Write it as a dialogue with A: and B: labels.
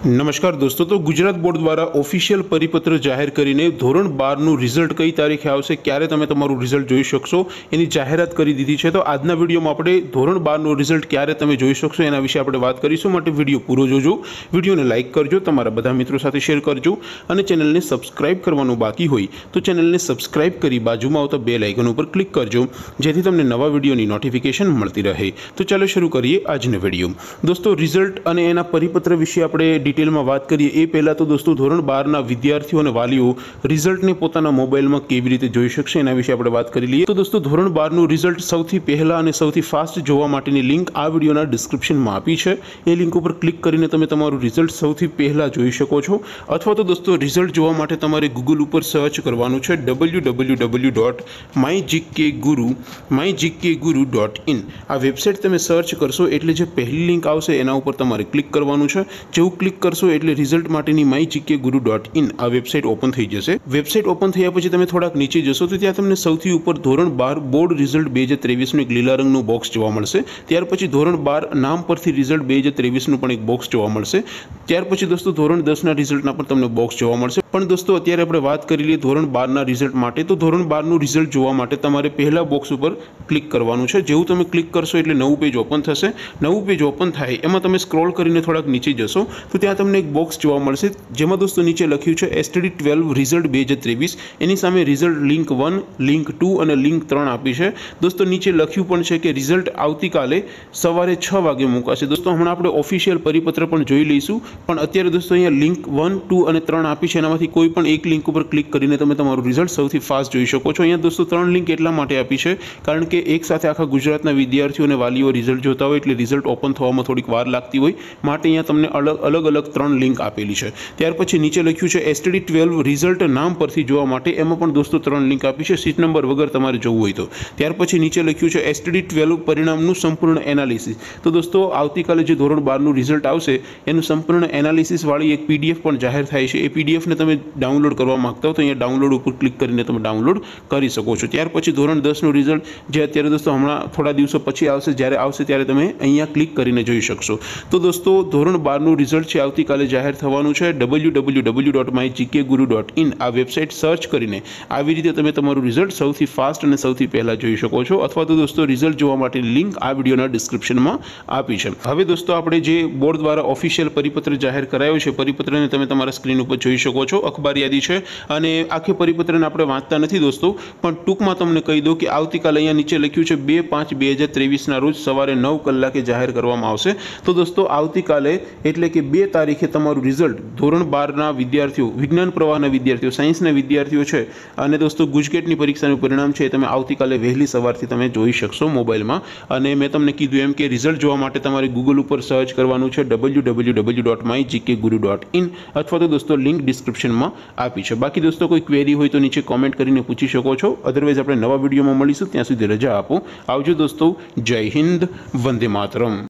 A: नमस्कार दोस्तों। तो गुजरात बोर्ड द्वारा ऑफिशियल परिपत्र जाहिर करीने ધોરણ 12 નું રિઝલ્ટ કઈ તારીખે આવશે, ક્યારે તમે તમારું રિઝલ્ટ જોઈ શકશો એની જાહેરાત કરી દીધી છે। તો આજના વિડીયોમાં આપણે ધોરણ 12 નું રિઝલ્ટ ક્યારે તમે જોઈ શકશો એના વિશે આપણે વાત કરીશું। માટે વિડીયો પૂરો જોજો, વિડીયોને લાઈક કરજો, તમારા બધા મિત્રો સાથે શેર કરજો અને ચેનલને સબસ્ક્રાઇબ કરવાનું બાકી હોય તો ચેનલને સબસ્ક્રાઇબ કરી બાજુમાં આવતા બેલ આઇકન ઉપર ક્લિક કરજો જેથી તમને નવા વિડીયોની નોટિફિકેશન મળતી રહે। તો ચાલો શરૂ કરીએ આજનો વિડીયો। દોસ્તો, રિઝલ્ટ અને એના પરિપત્ર વિશે આપણે डिटेलમાં વાત કરીએ એ પહેલાં તો દોસ્તો ધોરણ 12ના વિદ્યાર્થીઓ અને વાલીઓ રિઝલ્ટને પોતાના મોબાઈલમાં કેવી રીતે જોઈ શકશે એના વિશે આપણે વાત કરી લઈએ। તો દોસ્તો ધોરણ 12નું રિઝલ્ટ સૌથી પહેલાં અને સૌથી ફાસ્ટ જોવા માટેની લિંક આ વિડીયોના ડિસ્ક્રિપ્શનમાં આપી છે। એ લિંક ઉપર ક્લિક કરીને તમે તમારું રિઝલ્ટ સૌથી પહેલાં જોઈ શકો છો। અથવા તો દોસ્તો રિઝલ્ટ જોવા માટે તમારે ગૂગલ ઉપર સર્ચ કરવાનું છે www.mygkguru.in। આ વેબસાઇટ તમે સર્ચ કરશો એટલે જે પહેલી લિંક આવશે એના ઉપર તમારે ક્લિક કરવાનું છે। જેવું ક્લિક કરશો એટલે રિઝલ્ટ માટેની mygkguru.in આ વેબસાઇટ ઓપન થઈ જશે। વેબસાઇટ ઓપન થયા પછી તમે થોડાક નીચે જશો તો ત્યાં તમને સૌથી ઉપર ધોરણ 12 બોર્ડ રિઝલ્ટ 2023 નું એક લીલા રંગનું બોક્સ જોવા મળશે। ત્યાર પછી ધોરણ 12 નામ પરથી રિઝલ્ટ 2023 નું પણ એક બોક્સ જોવા મળશે। ત્યાર પછી દોસ્તો ધોરણ 10 ના રિઝલ્ટના પણ તમને બોક્સ જોવા મળશે। પણ દોસ્તો અત્યારે આપણે વાત કરી લઈએ ધોરણ 12 ના રિઝલ્ટ માટે। તો ધોરણ 12 નું રિઝલ્ટ જોવા માટે તમારે પહેલા બોક્સ ઉપર ક્લિક કરવાનું છે। જેવું તમે ક્લિક કરશો એટલે નવું પેજ ઓપન થશે। નવું પેજ ઓપન થાય એમાં તમે સ્ક્રોલ કરીને થોડાક નીચે જશો તો ત્યાં તમને એક બોક્સ જોવા મળશે જેમાં દોસ્તો નીચે લખ્યું છે STD12 રિઝલ્ટ 2023। એની સામે રિઝલ્ટ લિંક 1, લિંક 2 અને લિંક 3 આપી છે। દોસ્તો નીચે લખ્યું પણ છે કે રિઝલ્ટ આવતીકાલે સવારે 6 વાગે મુકાશે। દોસ્તો હમણાં આપણે ઓફિશિયલ પરિપત્ર પણ જોઈ લઈશું, પણ અત્યારે દોસ્તો અહીંયા લિંક 1, 2 અને 3 આપી છે। એનામાંથી કોઈ પણ એક લિંક ઉપર ક્લિક કરીને તમે તમારું રિઝલ્ટ સૌથી ફાસ્ટ જોઈ શકો છો। અહીંયા દોસ્તો 3 લિંક એટલા માટે આપી છે કારણ કે એક સાથે આખા ગુજરાતના વિદ્યાર્થીઓ અને વાલીઓ રિઝલ્ટ જોતા હોય એટલે રિઝલ્ટ ઓપન થવામાં થોડીક વાર લાગતી હોય, માટે અહીંયા તમને અલગ અલગ 3 લિંક આપેલી છે। ત્યાર પછી નીચે લખ્યું છે STD12 રિઝલ્ટ નામ પરથી જોવા માટે, એમાં પણ દોસ્તો 3 લિંક આપી છે સીટ નંબર વગર તમારે જોવું હોય તો। ત્યાર પછી નીચે લખ્યું છે STD12 પરિણામનું સંપૂર્ણ એનાલિસિસ। તો દોસ્તો આવતીકાલે જે ધોરણ 12 નું રિઝલ્ટ આવશે એનું સંપૂર્ણ એનાલિસિસ વાળી એક PDF પણ જાહેર થાય છે। એ PDF ને તમે ડાઉનલોડ કરવા માંગતા હો તો અહીંયા ડાઉનલોડ ઉપર ક્લિક કરીને તમે ડાઉનલોડ કરી શકો છો। ત્યાર પછી ધોરણ 10 નું રિઝલ્ટ જે અત્યારે દોસ્તો હમણાં થોડા દિવસો પછી આવશે, જ્યારે આવશે ત્યારે તમે અહીંયા ક્લિક કરીને જોઈ શકશો। તો દોસ્તો ધોરણ 12 નું રિઝલ્ટ છે આવતીકાલે જાહેર થવાનું છે। www.mygkguru.in આ વેબસાઇટ સર્ચ કરીને આવી રીતે તમે તમારું રિઝલ્ટ સૌથી ફાસ્ટ અને સૌથી પહેલાં જોઈ શકો છો। અથવા તો દોસ્તો રિઝલ્ટ જોવા માટેની લિંક આ વિડીયોના ડિસ્ક્રિપ્શનમાં આપી છે। હવે દોસ્તો આપણે જે બોર્ડ દ્વારા ઓફિશિયલ પરિપત્ર જાહેર કરાયો છે, પરિપત્રને તમે તમારા સ્ક્રીન ઉપર જોઈ શકો છો। અખબાર યાદી છે અને આખે પરિપત્રને આપણે વાંચતા નથી દોસ્તો, પણ ટૂંકમાં તમને કહી દઉં કે આવતીકાલે અહીંયા નીચે લખ્યું છે 2/5/2023 ના રોજ સવારે 9 કલાકે જાહેર કરવામાં આવશે। તો દોસ્તો આવતીકાલે એટલે કે 2 તારીખે તમારું રિઝલ્ટ ધોરણ 12ના વિદ્યાર્થીઓ, વિજ્ઞાન પ્રવાહના વિદ્યાર્થીઓ, સાયન્સના વિદ્યાર્થીઓ છે અને દોસ્તો ગુજકેટની પરીક્ષાનું પરિણામ છે તમે આવતીકાલે વહેલી સવારથી તમે જોઈ શકશો મોબાઈલમાં। અને મેં તમને કીધું એમ કે રિઝલ્ટ જોવા માટે તમારે ગૂગલ ઉપર સર્ચ કરવાનું છે www.mygkguru.in અથવા તો દોસ્તો લિંક ડિસ્ક્રિપ્શનમાં આપી છે। બાકી દોસ્તો કોઈ ક્વેરી હોય તો નીચે કોમેન્ટ કરીને પૂછી શકો છો। અધરવાઇઝ આપણે નવા વિડીયોમાં મળીશું, ત્યાં સુધી રજા આપો। આવજો દોસ્તો, જય હિન્દ, વંદે માતરમ।